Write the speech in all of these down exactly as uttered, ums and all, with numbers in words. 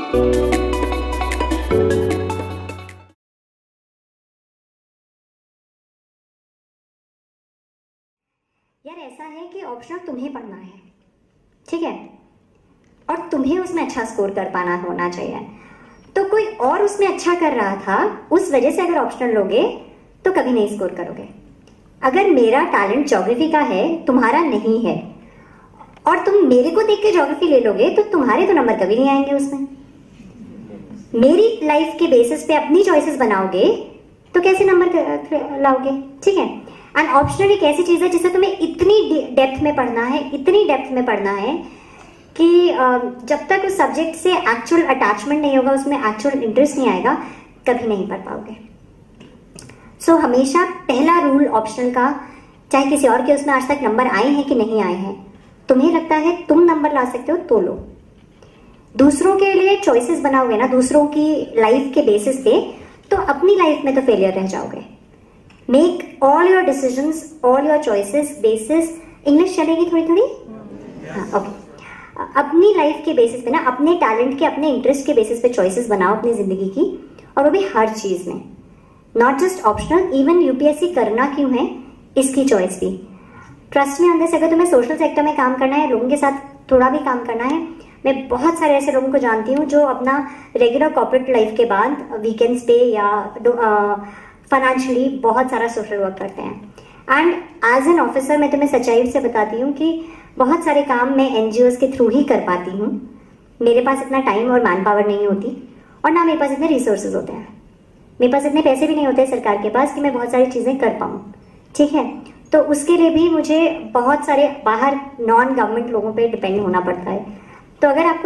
यार ऐसा है कि ऑप्शनल तुम्हें पढ़ना है, ठीक है, और तुम्हें उसमें अच्छा स्कोर कर पाना होना चाहिए। तो कोई और उसमें अच्छा कर रहा था, उस वजह से अगर ऑप्शनल लोगे तो कभी नहीं स्कोर करोगे। अगर मेरा टैलेंट ज्योग्राफी का है, तुम्हारा नहीं है, और तुम मेरे को देख के ज्योग्राफी ले लोगे तो तुम्हारे तो नंबर कभी नहीं आएंगे उसमें। मेरी लाइफ के बेसिस पे अपनी चॉइसेस बनाओगे तो कैसे नंबर लाओगे, ठीक है। एंड ऑप्शनल एक ऐसी चीज है जिसे तुम्हें इतनी डेप्थ में पढ़ना है, इतनी डेप्थ में पढ़ना है कि जब तक उस सब्जेक्ट से एक्चुअल अटैचमेंट नहीं होगा, उसमें एक्चुअल इंटरेस्ट नहीं आएगा, कभी नहीं पढ़ पाओगे। सो so, हमेशा पहला रूल ऑप्शनल का, चाहे किसी और के उसमें आज तक नंबर आए हैं कि नहीं आए हैं, तुम्हें लगता है तुम नंबर ला सकते हो तो लो। दूसरों के लिए चॉइसेस बनाओगे ना, दूसरों की लाइफ के बेसिस पे, तो अपनी लाइफ में तो फेलियर रह जाओगे। Make all your decisions, all your choices basis, English चलेगी थोड़ी थोड़ी, हाँ ओके। अपनी लाइफ के बेसिस पे ना, अपने टैलेंट के, अपने इंटरेस्ट के बेसिस पे चॉइसेस बनाओ अपनी जिंदगी की, और वो भी हर चीज में, not just optional. Even UPSC करना क्यों है, इसकी चॉइस भी। ट्रस्ट में ऑन दिस, अगर तुम्हें सोशल सेक्टर में काम करना है, लोगों के साथ थोड़ा भी काम करना है, मैं बहुत सारे ऐसे लोगों को जानती हूँ जो अपना रेगुलर कॉर्पोरेट लाइफ के बाद वीकेंड्स पे या फाइनेंशियली बहुत सारा सोशल वर्क करते हैं। एंड एज एन ऑफिसर मैं तुम्हें सच्चाई से बताती हूँ कि बहुत सारे काम मैं एनजीओ के थ्रू ही कर पाती हूँ। मेरे पास इतना टाइम और मैन पावर नहीं होती, और ना मेरे पास इतने रिसोर्सेज होते हैं, मेरे पास इतने पैसे भी नहीं होते सरकार के पास कि मैं बहुत सारी चीजें कर पाऊँ, ठीक है। तो उसके लिए भी मुझे बहुत सारे बाहर नॉन गवर्नमेंट लोगों पे डिपेंड होना पड़ता है। तो अगर आपको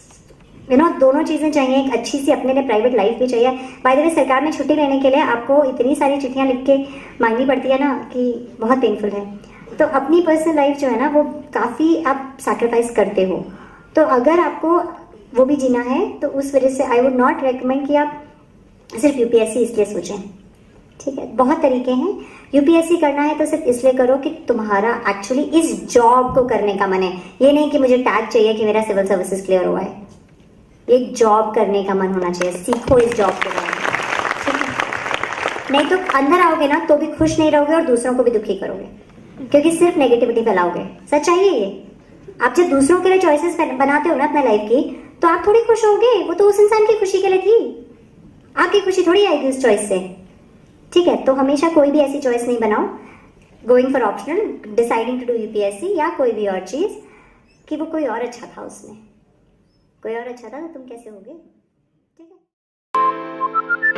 यू नो दोनों चीजें चाहिए, एक अच्छी सी अपने लिए प्राइवेट लाइफ भी चाहिए। बाय द वे, सरकार में छुट्टी लेने के लिए आपको इतनी सारी चिट्ठियां लिख के मांगनी पड़ती है ना कि बहुत पेनफुल है। तो अपनी पर्सनल लाइफ जो है ना, वो काफी आप सैक्रिफाइस करते हो। तो अगर आपको वो भी जीना है तो उस वजह से आई वुड नॉट रेकमेंड कि आप सिर्फ यूपीएससी इसलिए सोचें, ठीक है। बहुत तरीके हैं, यूपीएससी करना है तो सिर्फ इसलिए करो कि तुम्हारा एक्चुअली इस जॉब को करने का मन है। ये नहीं कि मुझे टैग चाहिए कि मेरा सिविल सर्विसेज क्लियर हुआ है, एक जॉब करने का मन होना चाहिए। सीखो इस जॉब के बारे में, ठीक है। नहीं तो अंदर आओगे ना तो भी खुश नहीं रहोगे और दूसरों को भी दुखी करोगे, क्योंकि सिर्फ नेगेटिविटी फैलाओगे। सच्चाई है ये। आप जब दूसरों के लिए चॉइसेस बनाते हो ना अपना लाइफ की, तो आप थोड़ी खुश होगे, वो तो उस इंसान की खुशी के लिए थी, आपकी खुशी थोड़ी आएगी उस चॉइस से, ठीक है। तो हमेशा कोई भी ऐसी चॉइस नहीं बनाओ going for optional, deciding to do UPSC या कोई भी और चीज, कि वो कोई और अच्छा था, उसमें कोई और अच्छा था तो तुम कैसे होगे, ठीक है।